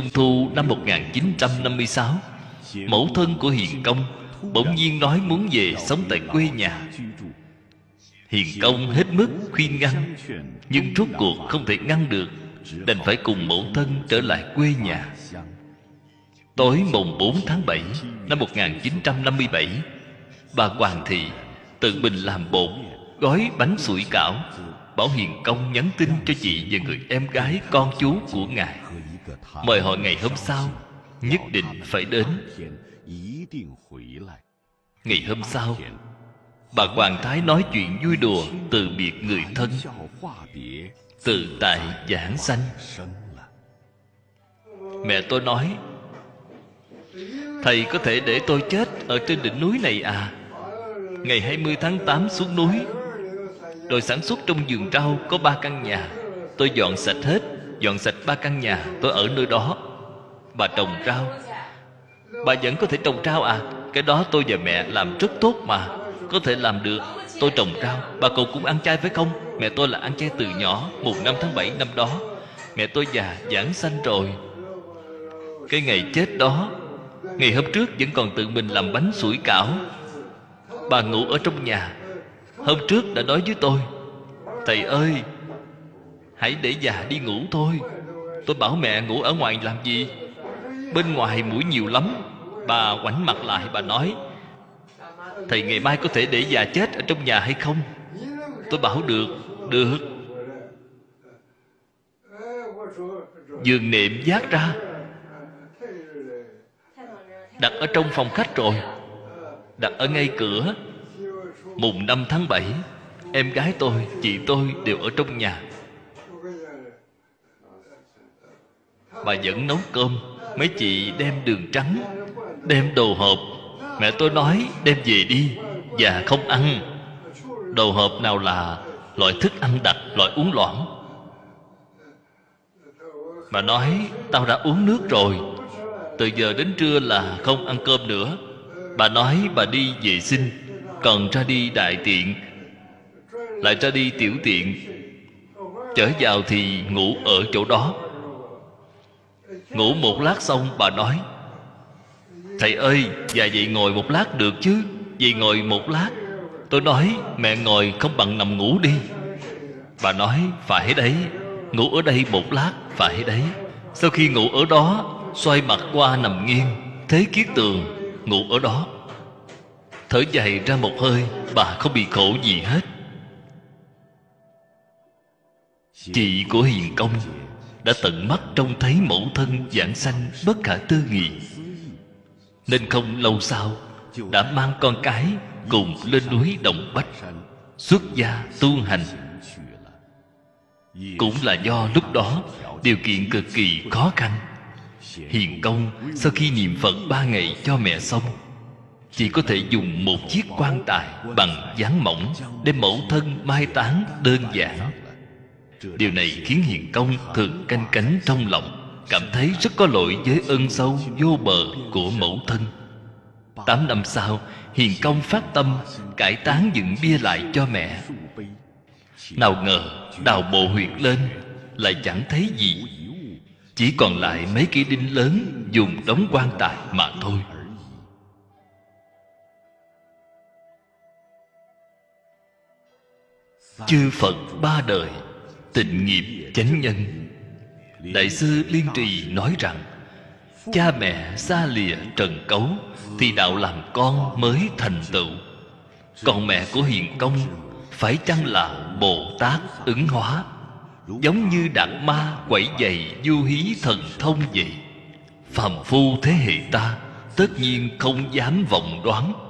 Xuân thu năm 1956, mẫu thân của Hiền Công bỗng nhiên nói muốn về sống tại quê nhà. Hiền Công hết mức khuyên ngăn, nhưng rốt cuộc không thể ngăn được, đành phải cùng mẫu thân trở lại quê nhà. Tối mùng 4 tháng 7 năm 1957, bà Hoàng Thị tự mình làm bột, gói bánh sủi cảo, bảo Hiền Công nhắn tin cho chị và người em gái con chú của ngài, mời họ ngày hôm sau nhất định phải đến. Ngày hôm sau, bà Hoàng Thái nói chuyện vui đùa từ biệt người thân, từ tại giảng sanh. Mẹ tôi nói: thầy có thể để tôi chết ở trên đỉnh núi này à? Ngày 20 tháng 8 xuống núi, rồi sản xuất trong vườn rau có 3 căn nhà, tôi dọn sạch hết. Dọn sạch 3 căn nhà, tôi ở nơi đó. Bà trồng rau. Bà vẫn có thể trồng rau à? Cái đó tôi và mẹ làm rất tốt mà. Có thể làm được. Tôi trồng rau. Bà cậu cũng ăn chay phải không? Mẹ tôi là ăn chay từ nhỏ. Mùng 5 tháng 7 năm đó, mẹ tôi già giảng sanh rồi. Cái ngày chết đó, ngày hôm trước vẫn còn tự mình làm bánh sủi cảo. Bà ngủ ở trong nhà. Hôm trước đã nói với tôi: thầy ơi, hãy để già đi ngủ thôi. Tôi bảo mẹ ngủ ở ngoài làm gì? Bên ngoài muỗi nhiều lắm. Bà ngoảnh mặt lại, bà nói: thầy ngày mai có thể để già chết ở trong nhà hay không? Tôi bảo được. Được. Giường nệm vác ra, đặt ở trong phòng khách rồi, đặt ở ngay cửa. Mùng 5 tháng 7, em gái tôi, chị tôi đều ở trong nhà. Bà vẫn nấu cơm. Mấy chị đem đường trắng, đem đồ hộp. Mẹ tôi nói đem về đi, và không ăn. Đồ hộp nào là loại thức ăn đặc, loại uống loãng. Bà nói: tao đã uống nước rồi, từ giờ đến trưa là không ăn cơm nữa. Bà nói bà đi vệ sinh, còn ra đi đại tiện, lại ra đi tiểu tiện. Trở vào thì ngủ ở chỗ đó. Ngủ một lát xong, bà nói: thầy ơi, già dậy ngồi một lát được chứ? Dậy ngồi một lát. Tôi nói: mẹ ngồi không bằng nằm ngủ đi. Bà nói: phải đấy, ngủ ở đây một lát, phải đấy. Sau khi ngủ ở đó, xoay mặt qua nằm nghiêng, thế kiết tường, ngủ ở đó. Thở dài ra một hơi, bà không bị khổ gì hết. Chị của Hiền Công đã tận mắt trông thấy mẫu thân giảng sanh bất khả tư nghị, nên không lâu sau đã mang con cái cùng lên núi Đồng Bách xuất gia tu hành. Cũng là do lúc đó điều kiện cực kỳ khó khăn. Hiền Công sau khi niệm Phật 3 ngày cho mẹ xong, chỉ có thể dùng một chiếc quan tài bằng dán mỏng đem mẫu thân mai táng đơn giản. Điều này khiến Hiền Công thường canh cánh trong lòng, cảm thấy rất có lỗi với ân sâu vô bờ của mẫu thân. 8 năm sau, Hiền Công phát tâm cải táng dựng bia lại cho mẹ. Nào ngờ đào bộ huyệt lên lại chẳng thấy gì, chỉ còn lại mấy cây đinh lớn dùng đóng quan tài mà thôi. Chư Phật 3 đời, tịnh nghiệp chánh nhân. Đại sư Liên Trì nói rằng: cha mẹ xa lìa trần cấu thì đạo làm con mới thành tựu. Còn mẹ của Hiền Công phải chăng là Bồ Tát ứng hóa, giống như Đạt Ma quẩy giày du hí thần thông vậy. Phàm phu thế hệ ta tất nhiên không dám vọng đoán.